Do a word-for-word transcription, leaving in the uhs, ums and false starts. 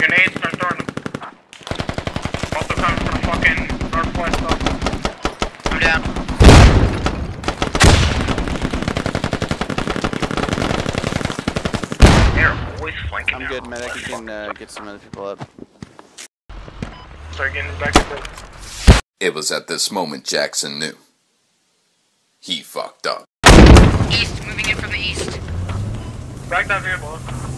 Grenades, start throwing them. Also coming from fucking northwest though. I'm down. They're always flanking. I'm good, medic. You can uh, get some other people up. Start getting back to the... It was at this moment Jackson knew. He fucked up. East, moving in from the east. Back that vehicle.